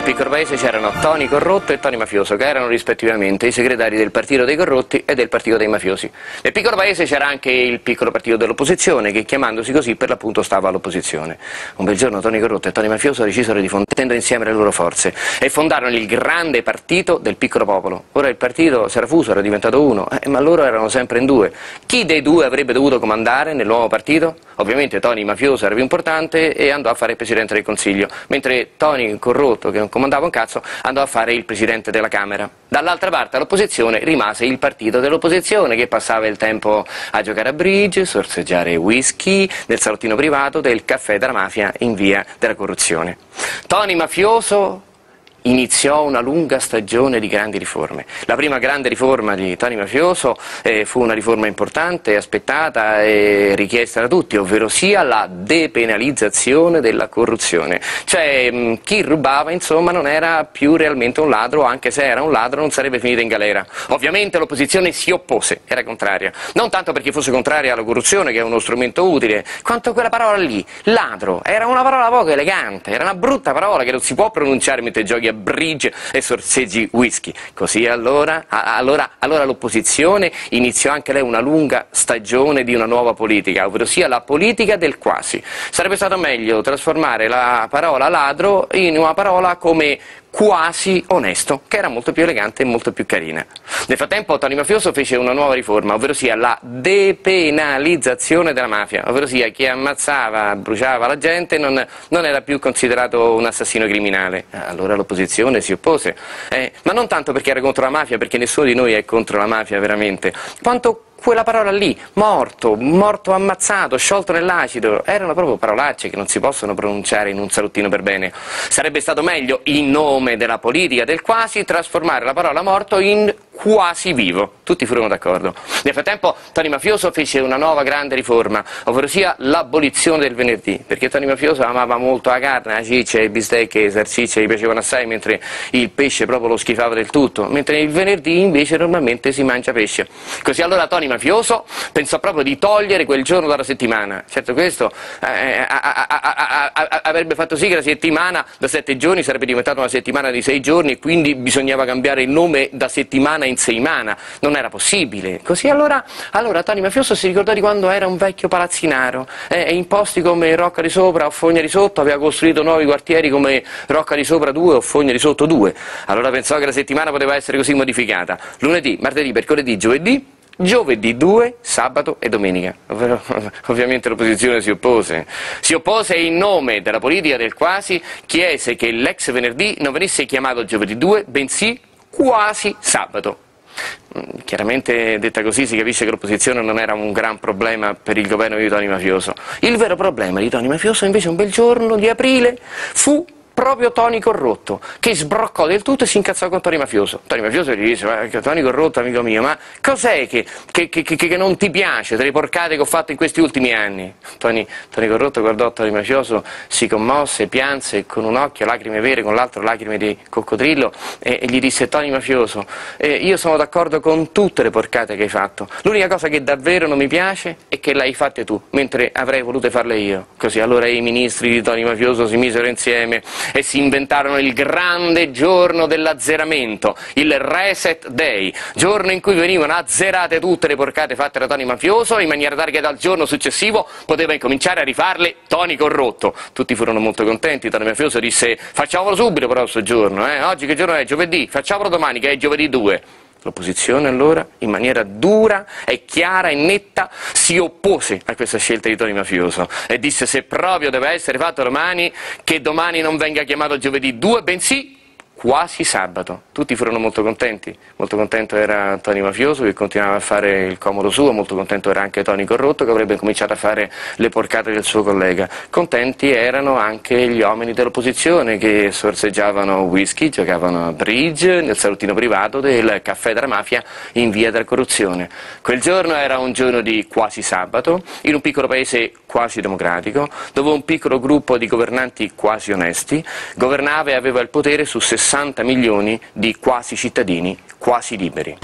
piccolo paese c'erano Toni Corrotto e Toni Mafioso, che erano rispettivamente i segretari del partito dei corrotti e del partito dei mafiosi. Nel piccolo paese c'era anche il piccolo partito dell'opposizione, che chiamandosi così per l'appunto stava all'opposizione. Un bel giorno Toni Corrotto e Toni Mafioso decisero di fondare insieme le loro forze e fondarono il grande partito del piccolo popolo. Ora il partito si era fuso, era diventato uno, ma loro erano sempre in due. Chi dei due avrebbe dovuto comandare nel nuovo partito? Ovviamente Toni Mafioso era più importante e andò a fare il Presidente del Consiglio, mentre Toni Corrotto, che non comandava un cazzo, andò a fare il Presidente della Camera. Dall'altra parte all'opposizione rimase il partito dell'opposizione, che passava il tempo a giocare a bridge, sorseggiare whisky nel salottino privato del caffè della mafia in via della corruzione. Toni Mafioso iniziò una lunga stagione di grandi riforme. La prima grande riforma di Toni Mafioso fu una riforma importante, aspettata e richiesta da tutti, ovvero sia la depenalizzazione della corruzione. Cioè chi rubava insomma non era più realmente un ladro, anche se era un ladro non sarebbe finito in galera. Ovviamente l'opposizione si oppose, era contraria. Non tanto perché fosse contraria alla corruzione, che è uno strumento utile, quanto quella parola lì, ladro, era una parola poco elegante, era una brutta parola che non si può pronunciare mentre giochi a bridge e sorseggi whisky. Così allora l'opposizione iniziò anche lei una lunga stagione di una nuova politica, ovvero sia la politica del quasi. Sarebbe stato meglio trasformare la parola ladro in una parola come quasi onesto, che era molto più elegante e molto più carina. Nel frattempo Toni Mafioso fece una nuova riforma, ovvero sia la depenalizzazione della mafia, ovvero sia chi ammazzava, bruciava la gente non era più considerato un assassino criminale. Allora l'opposizione si oppose, ma non tanto perché era contro la mafia, perché nessuno di noi è contro la mafia veramente, quanto quella parola lì, morto ammazzato, sciolto nell'acido, erano proprio parolacce che non si possono pronunciare in un salottino per bene. Sarebbe stato meglio, in nome della politica del quasi, trasformare la parola morto in quasi vivo. Tutti furono d'accordo. Nel frattempo Toni Mafioso fece una nuova grande riforma, ovvero sia l'abolizione del venerdì, perché Toni Mafioso amava molto la carne, la ciccia, i bistecche, le salsicce gli piacevano assai, mentre il pesce proprio lo schifava del tutto, mentre il venerdì invece normalmente si mangia pesce. Così allora Toni Mafioso pensò proprio di togliere quel giorno dalla settimana. Certo, questo avrebbe fatto sì che la settimana da 7 giorni sarebbe diventata una settimana di 6 giorni e quindi bisognava cambiare il nome da settimana in seimana. Non era possibile. Così allora Toni Mafioso si ricordò di quando era un vecchio palazzinaro e in posti come Rocca di Sopra o Fogna di Sotto aveva costruito nuovi quartieri come Rocca di Sopra 2 o Fogna di Sotto 2. Allora pensò che la settimana poteva essere così modificata: lunedì, martedì, mercoledì, giovedì 2, sabato e domenica. Ovviamente l'opposizione si oppose. Si oppose e in nome della politica del quasi chiese che l'ex venerdì non venisse chiamato giovedì 2, bensì quasi sabato. Chiaramente detta così si capisce che l'opposizione non era un gran problema per il governo di Toni Mafioso. Il vero problema di Toni Mafioso invece un bel giorno di aprile fu proprio Toni Corrotto, che sbroccò del tutto e si incazzò con Toni Mafioso. Toni Mafioso gli disse: Toni Corrotto, amico mio, ma cos'è che non ti piace delle porcate che ho fatto in questi ultimi anni? Toni Corrotto guardò Toni Mafioso, si commosse, pianse, con un occhio lacrime vere, con l'altro lacrime di coccodrillo, e gli disse: Toni Mafioso, io sono d'accordo con tutte le porcate che hai fatto, l'unica cosa che davvero non mi piace è che le hai fatte tu, mentre avrei voluto farle io. Così allora i ministri di Toni Mafioso si misero insieme e si inventarono il grande giorno dell'azzeramento, il Reset Day, giorno in cui venivano azzerate tutte le porcate fatte da Toni Mafioso, in maniera tale che dal giorno successivo poteva incominciare a rifarle Toni Corrotto. Tutti furono molto contenti. Toni Mafioso disse: facciamolo subito però questo giorno, oggi che giorno è? Giovedì, facciamolo domani che è giovedì 2. L'opposizione allora, in maniera dura e chiara e netta, si oppose a questa scelta di Toni Mafioso e disse: se proprio deve essere fatto domani, che domani non venga chiamato giovedì 2, bensì quasi sabato. Tutti furono molto contenti. Molto contento era Toni Mafioso, che continuava a fare il comodo suo, molto contento era anche Toni Corrotto, che avrebbe cominciato a fare le porcate del suo collega. Contenti erano anche gli uomini dell'opposizione, che sorseggiavano whisky, giocavano a bridge nel salottino privato del caffè della mafia in via della corruzione. Quel giorno era un giorno di quasi sabato, in un piccolo paese quasi democratico, dove un piccolo gruppo di governanti quasi onesti governava e aveva il potere su 60 milioni di quasi cittadini quasi liberi.